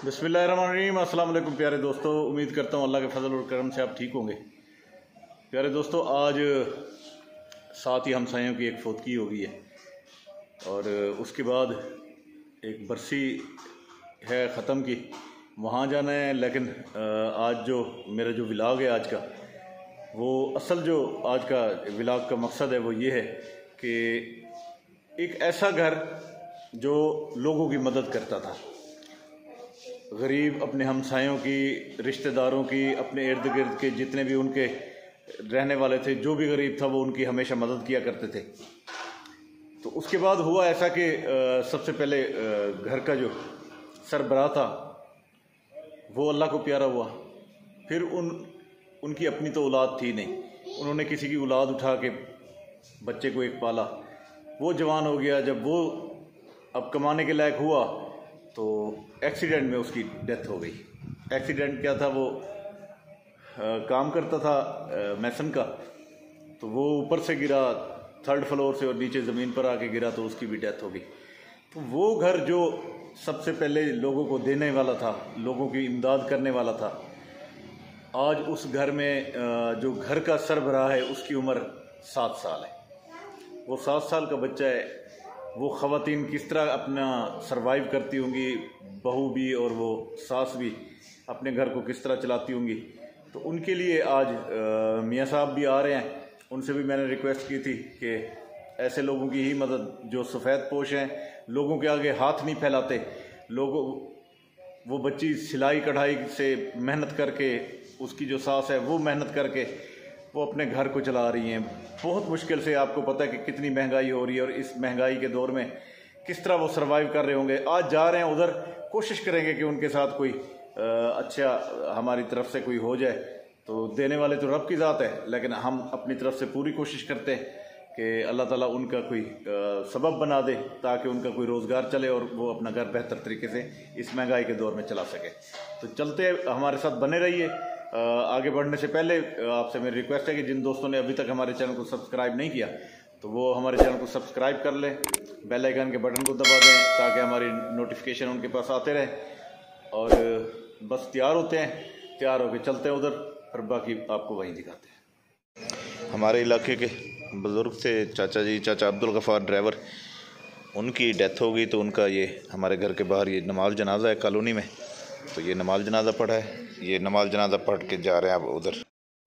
बिस्मिल्लाहिर्रहमानिर्रहीम। अस्सलाम वालेकुम प्यारे दोस्तों, उम्मीद करता हूँ अल्लाह के फजल और करम से आप ठीक होंगे। प्यारे दोस्तों, आज साथ ही हमसायों की एक फौतगी हो गई है और उसके बाद एक बरसी है ख़त्म की, वहाँ जाना है। लेकिन आज जो मेरा जो व्लॉग है आज का, वो असल जो आज का व्लॉग का मकसद है वो ये है कि एक ऐसा घर जो लोगों की मदद करता था, गरीब अपने हमसायों की, रिश्तेदारों की, अपने इर्द गिर्द के जितने भी उनके रहने वाले थे, जो भी गरीब था वो उनकी हमेशा मदद किया करते थे। तो उसके बाद हुआ ऐसा कि सबसे पहले घर का जो सरबराह था वो अल्लाह को प्यारा हुआ। फिर उनकी अपनी तो औलाद थी नहीं, उन्होंने किसी की औलाद उठा के बच्चे को एक पाला, वो जवान हो गया। जब वो अब कमाने के लायक हुआ तो एक्सीडेंट में उसकी डेथ हो गई। एक्सीडेंट क्या था, वो काम करता था मैसन का, तो वो ऊपर से गिरा 3rd फ्लोर से और नीचे ज़मीन पर आके गिरा, तो उसकी भी डेथ हो गई। तो वो घर जो सबसे पहले लोगों को देने वाला था, लोगों की इमदाद करने वाला था, आज उस घर में जो घर का सरबराह है उसकी उम्र 7 साल है। वो 7 साल का बच्चा है। वो ख़वातीन किस तरह अपना सरवाइव करती होंगी, बहू भी और वो सास भी अपने घर को किस तरह चलाती होंगी। तो उनके लिए आज मियाँ साहब भी आ रहे हैं। उनसे भी मैंने रिक्वेस्ट की थी कि ऐसे लोगों की ही मदद, जो सफ़ेद पोश हैं, लोगों के आगे हाथ नहीं फैलाते, लोगों वो बच्ची सिलाई कढ़ाई से मेहनत करके, उसकी जो सास है वो मेहनत करके वो अपने घर को चला रही हैं बहुत मुश्किल से। आपको पता है कि कितनी महंगाई हो रही है और इस महंगाई के दौर में किस तरह वो सरवाइव कर रहे होंगे। आज जा रहे हैं उधर, कोशिश करेंगे कि उनके साथ कोई अच्छा हमारी तरफ से कोई हो जाए। तो देने वाले तो रब की ज़ात है, लेकिन हम अपनी तरफ से पूरी कोशिश करते हैं कि अल्लाह ताला उनका कोई सबब बना दे ताकि उनका कोई रोज़गार चले और वो अपना घर बेहतर तरीके से इस महंगाई के दौर में चला सके। तो चलते हमारे साथ बने रहिए। आगे बढ़ने से पहले आपसे मेरी रिक्वेस्ट है कि जिन दोस्तों ने अभी तक हमारे चैनल को सब्सक्राइब नहीं किया तो वो हमारे चैनल को सब्सक्राइब कर लें, बेल आइकन के बटन को दबा दें ताकि हमारी नोटिफिकेशन उनके पास आते रहे। और बस तैयार होते हैं, तैयार होकर चलते हैं उधर, और बाकी आपको वहीं दिखाते हैं। हमारे इलाके के बुज़ुर्ग थे चाचा जी, चाचा अब्दुल गफ़ार ड्राइवर, उनकी डेथ हो गई। तो उनका ये हमारे घर के बाहर ये नमाज जनाजा है कॉलोनी में, तो ये नमाज जनाजा पढ़ा है। ये नमाज जनाजा पढ़ के जा रहे हैं अब उधर।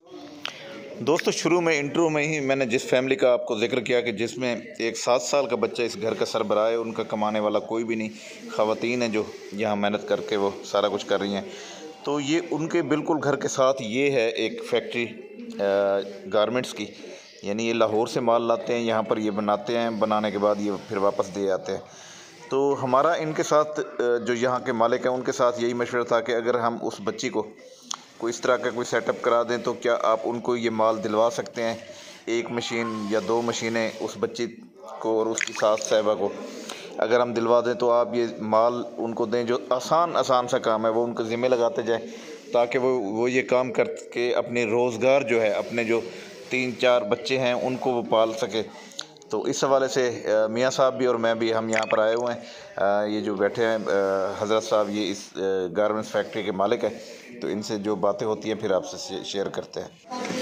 दोस्तों, शुरू में इंट्रो में ही मैंने जिस फैमिली का आपको जिक्र किया कि जिसमें एक 7 साल का बच्चा इस घर का सरबराह है, उनका कमाने वाला कोई भी नहीं, ख़वातीन हैं जो यहाँ मेहनत करके वो सारा कुछ कर रही हैं। तो ये उनके बिल्कुल घर के साथ ये है एक फैक्ट्री गारमेंट्स की, यानी ये लाहौर से माल लाते हैं, यहाँ पर ये बनाते हैं, बनाने के बाद ये फिर वापस दे आते हैं। तो हमारा इनके साथ जो यहाँ के मालिक हैं उनके साथ यही मशवरा था कि अगर हम उस बच्ची को कोई इस तरह का कोई सेटअप करा दें तो क्या आप उनको ये माल दिलवा सकते हैं, 1 मशीन या 2 मशीनें उस बच्ची को और उसकी सास साहिबा को अगर हम दिलवा दें तो आप ये माल उनको दें। जो आसान सा काम है वो उनको ज़िम्मे लगाते जाएं ताकि वो ये काम करके अपने रोज़गार जो है, अपने जो 3-4 बच्चे हैं उनको वो पाल सके। तो इस हवाले से मियाँ साहब भी और मैं भी हम यहाँ पर आए हुए हैं। ये जो बैठे हैं हज़रत साहब, ये इस गारमेंट्स फैक्ट्री के मालिक हैं, तो इनसे जो बातें होती हैं फिर आपसे शेयर करते हैं।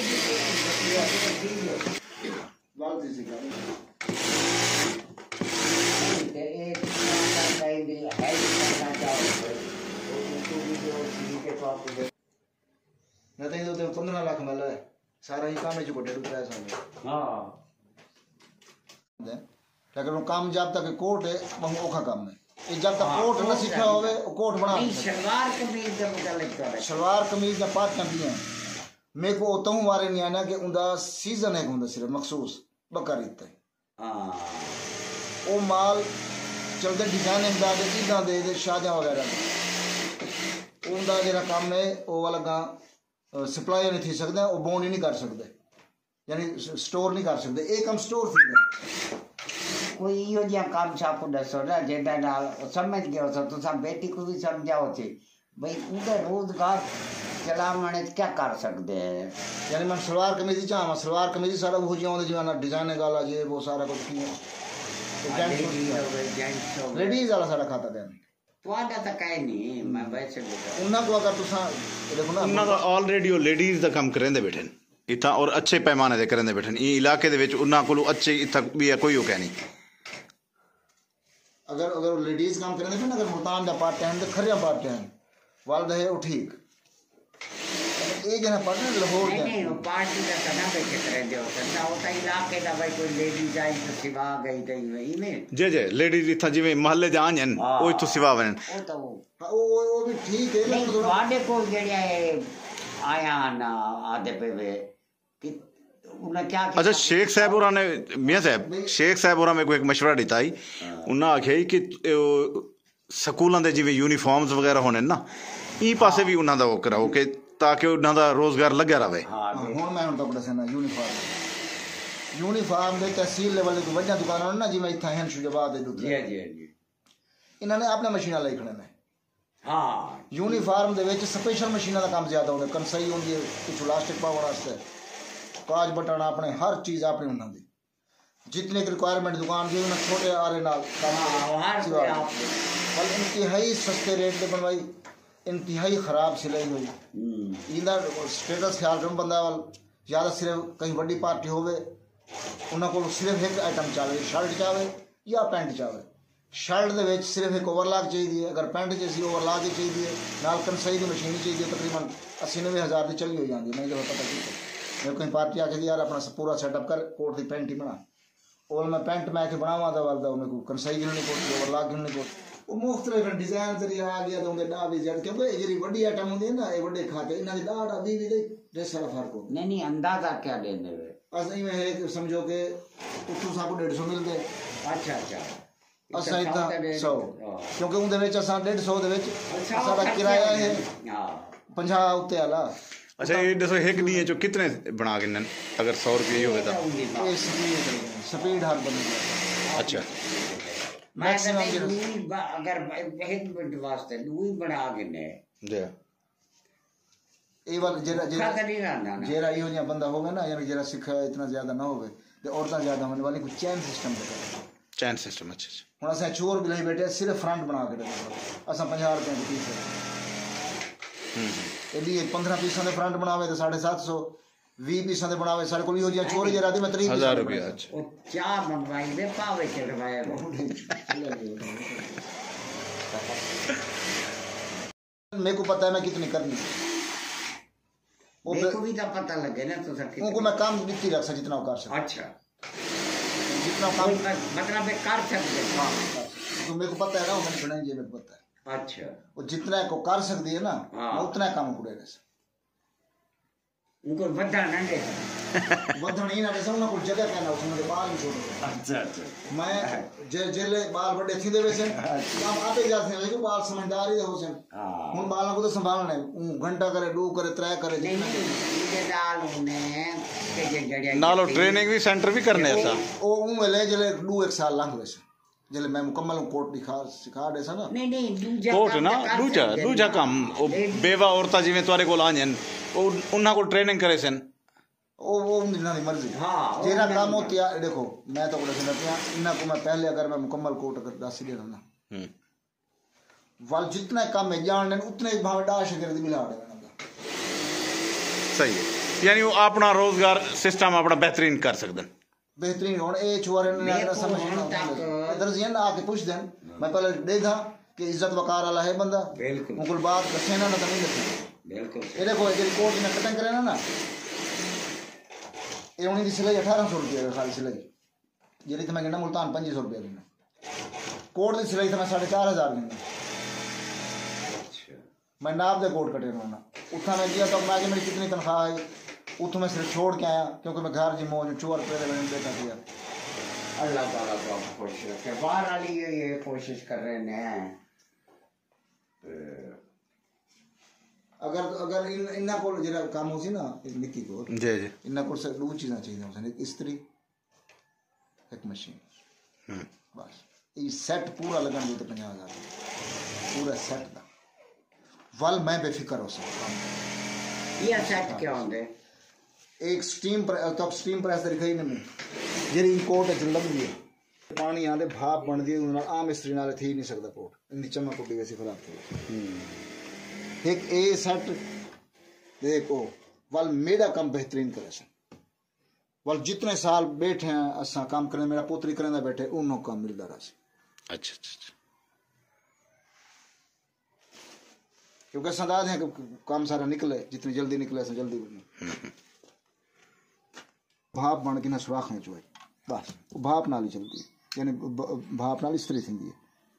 नहीं तो 15 लाख मिला है, सारा ही काम है जो ₹1.5 हाँ, लेकिन वो काम जब तक कोर्ट है बहुत औखा काम है। ये जब तक कोर्ट न सीखा होवे कोर्ट बना सलवार कमीज या पाट भी हैं। मेरे को तहु वारे नहीं आना कि उनका सीजन है, उनका सिर्फ मखसूस बकरीद है वो माल चलते डिजाइन इमदाद ईदा दे शादियां वगैरह उनका जो काम है वो वाला सप्लाई नहीं थी सकते, वो बोन ही नहीं कर सकते, यानी स्टोर नहीं कर सकते। एक हम स्टोर थी कोई इहो जिहा काम छापो दसो ना जेदा नाल समझ गयो सो तो सब बेटी को भी समझाओ थे भाई उधर रोजगार चलावने क्या कर सकते हैं। यानी मैं सलवार कमीज चाह सलवार कमीज सारा वो जिया जिवें डिजाइन गाला जे वो सारा कुछ लेडीज वाला सारा खाता दें ਤੁਹਾਡਾ ਤਾਂ ਕਹਿ ਨਹੀਂ ਮੈਂ ਵੈਸੇ ਉਹਨਾਂ ਕੋਲ ਅਗਰ ਤੁਸੀਂ ਦੇਖੋ ਨਾ ਉਹਨਾਂ ਦਾ ਆਲਰੇਡੀ ਉਹ ਲੇਡੀਜ਼ ਦਾ ਕੰਮ ਕਰਿੰਦੇ ਬੈਠੇ ਨੇ ਇੱਥਾਂ ਔਰ ਅੱਛੇ ਪੈਮਾਨੇ ਤੇ ਕਰਿੰਦੇ ਬੈਠੇ ਨੇ ਇਹ ਇਲਾਕੇ ਦੇ ਵਿੱਚ ਉਹਨਾਂ ਕੋਲ ਅੱਛੇ ਇੱਥਾਂ ਵੀ ਕੋਈ ਉਹ ਕਹਿ ਨਹੀਂ अगर लेडीज काम करेंगे फिर अगर मुल्तान का पार्ट टाइम तो खरिया पार्ट टाइम वाल है वो ठीक एक जना पार्ट टाइम लाहौर नहीं वो पार्टी का करना बेचे करे दो करना होता इलाके का भाई कोई लेडीज आई तो सिवा गई गई वही में जे लेडीज इतना जिवें महल्ले ज आन वो इथों सिवा वन वो तो वो भी ठीक है नहीं वाडे को जेड़े आया ना आधे पे वे कि अच्छा शेख साहब और ने मियां साहब शेख साहब और मेरे को एक मशवरा दिता ही उन्हें आख्या कि स्कूलों के जिवें यूनीफॉर्म्स वगैरह होने ना ई पासे भी उन्हों का वो कराओ कि ताकि उन्हों का रोजगार लग्या रहे हुण मैं हुण तक दसना यूनीफॉर्म के तहसील लेवल की वड्डियां दुकानां ना जिवें इत्थे हैं शुजाबाद दे जी जी जी इन्होंने अपने मशीनां लाई खड़े ने हां यूनीफॉर्म दे विच स्पेशल मशीनां दा काम ज्यादा होंदा कंसई होंदी है कुछ इलास्टिक पाउण वास्ते काज बटन अपने हर चीज अपनी उन्होंने जितनी रिक्वायरमेंट दुकान की उन्हें छोटे आ रहे नाल इंतहाई सस्ते रेट पे बनवाई इंतहाई खराब सिलाई हुई इंदा स्टेटस ख्याल रख बंदा वाल ज़्यादा सिर्फ कहीं बड़ी पार्टी होवे उन्होंने को सिर्फ एक आइटम चाहे शर्ट चाहे या पैंट चाहे शर्ट दे विच सिर्फ एक ओवरलॉक चाहिए अगर पैंट जैसी ओवरलॉक ही चाहिए नाल कंसई की मशीन चाहिए तकरीबन 80-90 की चली हो जाती नहीं तो पता की मेरे कहीं पार्टी आके यार अपना पूरा सेटअप कर कोट की पैंट ही बना और मैं पैंट मैं के बनावा था वाल मेरे को कंसाई गिननी कोट ओवरलॉक गिननी कोट वो मुख्तलिफ डिजाइन तरीका आ गया तो उनके डा भी ज्यादा क्योंकि ये बड़ी आइटम होंदी है ना ये बड़े खाते इन्हां दी डाटा भी दे सारा फर्क हो नहीं अंदाजा क्या देंगे वे अस इवें है कि समझो कि उठू साको 150 मिलदे अच्छा अच्छा असा इतना 100 क्योंकि उनदे विच असा 150 दे विच साडा किराया है हां 50 उत्ते वाला अच्छा ये दसो एक दी जो कितने बना के अगर 100 रुपये ही होगा तो स्पीड हर बन अच्छा मैक्सिमम अगर एक मिनट वास्ते दूई बना के ने जी ए वाला जेरा इहो जिहा बंदा होवे ना यानी जेरा सिखा इतना ज्यादा ना होवे ते औरतां ज्यादा होने वाली कुछ चैन सिस्टम दे चैन सिस्टम अच्छा हुन असां चोर भी नहीं बैठे सिर्फ फ्रंट बना के असां 50 रुपए की पीस लिए 15 पीसा के फ्रंट बनावे तो 750 20 पीसा के बनावे सारे को हो चोरी जे राती में 3000 रुपया अच्छा ओ चार मंगवाई दे पावे चढ़वाए मेरे को पता है मैं कितनी करनी मेरे को भी तो पता लगे ना तो सर उनको मैं काम दिखती रख सकता जितना कर सकता अच्छा जितना काम मतलब कर सकते हां तो मेरे को पता है ना मैंने सुना ये मेरे को पता है अच्छा वो जितना को कर सकती है ना उतना काम पूरे उनको वधन नंडे वधन ही ना जैसे उन्हें कुछ जगह कहना उसमें बाल नहीं छोड़ अच्छा अच्छा मैं जेले बाल बड़े थी दे वैसे काम आते जाते हैं लेकिन बाल समझदार ही हो से उन बालों को तो संभालना है घंटा करे 2 करे 3 करे नहीं ये डाल उन्हें के जड़िया नालो ट्रेनिंग भी सेंटर भी करने ऐसा ओ ले जले 2-1 साल लंघ वैसे जले मैं मुकम्मल कोट दिखा सिखा दे ना नहीं दूजा कोट ना दूजा काम ओ बेवा औरता जिवें तोरे कोल आजन ओ उन्हां को ट्रेनिंग करे सन वो उनकी मर्जी हां जेरा काम होती है देखो मैं तो बोले सुनते हैं इन्ना को मैं पहले अगर मैं मुकम्मल कोट कर दस दे ना वाल जितना काम में जान उतने भाव डाश कर दी मिला दे सही है यानी वो अपना रोजगार सिस्टम अपना बेहतरीन कर सकदन बेहतरीन होने ए चोरे ने अगर समझना इधर जिन आके पूछ देन मैं पहले देखा कि इज्जत वकार वाला है बंदा बिल्कुल मुकुल बात दसे ना तो नहीं दसे बिल्कुल ये देखो ये कोट में कटिंग करे ना ये उन्हीं की सिलाई 1800 रुपये खाली सिलाई जेरी तो मैं गिना मुल्तान 2500 रुपये गिना कोट की सिलाई तो मैं 4500 गिना मैं नाप दे कोट कटे ना उठा मैं गया तो मैं मेरी कितनी तनख्वाह है उतो मैं सिर्फ छोड़ के आया क्योंकि मैं घर जी मौज चोर पे मैंने देखा किया अल्लाह ताला को खुश रखे बाहर वाली ये कोशिश कर रहे हैं अगर इन्ना को जरा काम हो सी ना निक्की को जी जी इन्ना को से दो चीज़ें चाहिए होसन एक इस्त्री एक मशीन बस ये सेट पूरा लगन दो तो 50,000 पूरा सेट दा वल मैं बेफिक्र हो सकता ये सेट क्या होंगे एक स्टीम तो स्टीम प्रेस दिखाई नहीं जेरी कोट है लग गई पानी आंदे भाप बनदी है आम मिस्त्री नाल थी नहीं सकदा पोट इन्नी चमक उड्डी वैसी खराब थी। एक ए सेट देखो वाल मेरा काम बेहतरीन करे सन वाल जितने साल बैठे हैं असा काम करने मेरा पुत्री करने बैठे उन्हों काम मिलता रहा। अच्छा क्योंकि संदाज है कि काम सारा निकले जितनी जल्दी निकले ऐसा जल्दी भाप बन के ना सुराख है चुए बस भाप नाल ही चलती यानी भाप नाल इस तरह थी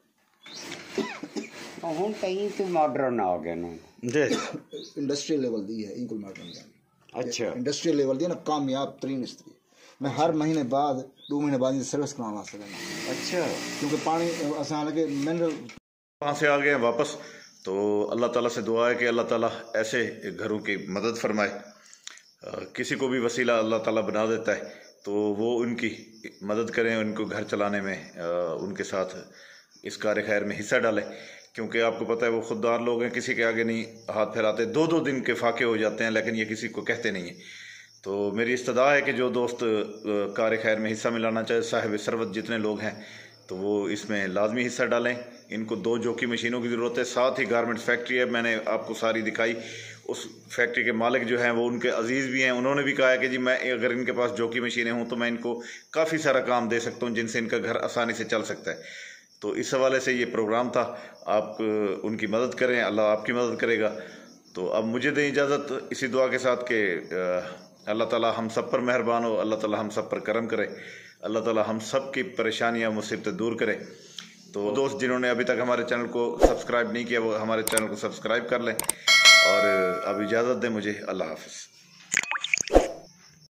हूँ कहीं तो मॉडर्न हो गए ना इंडस्ट्रियल लेवल दी है इनको मॉडर्न। अच्छा इंडस्ट्रियल लेवल दी ना कामयाब तरीन स्त्री मैं हर महीने बाद 2 महीने बाद सर्विस कराने वास्ते देना। अच्छा क्योंकि पानी असा लगे मिनरल वहाँ से आ गए हैं वापस। तो अल्लाह ताला से दुआ है कि अल्लाह ताला ऐसे घरों की मदद फरमाए। किसी को भी वसीला अल्लाह ताला बना देता है तो वो उनकी मदद करें, उनको घर चलाने में उनके साथ इस कार्य खैर में हिस्सा डालें। क्योंकि आपको पता है वो खुददार लोग हैं, किसी के आगे नहीं हाथ फैलाते, 2-2 दिन के फाके हो जाते हैं लेकिन ये किसी को कहते नहीं हैं। तो मेरी इस्तदा है कि जो दोस्त कार्य खैर में हिस्सा मिलाना चाहे, साहिब सरवत जितने लोग हैं तो वो इसमें लाजमी हिस्सा डालें। इनको 2 जोकी मशीनों की ज़रूरत है। साथ ही गारमेंट्स फैक्ट्री है, मैंने आपको सारी दिखाई। उस फैक्ट्री के मालिक जो हैं वो उनके अजीज़ भी हैं। उन्होंने भी कहा है कि जी मैं अगर इनके पास जोकी मशीनें हों तो मैं इनको काफ़ी सारा काम दे सकता हूँ जिनसे इनका घर आसानी से चल सकता है। तो इस हवाले से ये प्रोग्राम था। आप उनकी मदद करें, अल्लाह आपकी मदद करेगा। तो अब मुझे दें इजाज़त इसी दुआ के साथ कि अल्लाह ताला हम सब पर मेहरबान हो, अल्लाह ताला हम सब पर करम करे, अल्लाह ताला हम सब की परेशानियाँ मुसीबतें दूर करे। तो दोस्त जिन्होंने अभी तक हमारे चैनल को सब्सक्राइब नहीं किया वो हमारे चैनल को सब्सक्राइब कर लें। और अब इजाज़त दें मुझे। अल्लाह हाफ़िज़।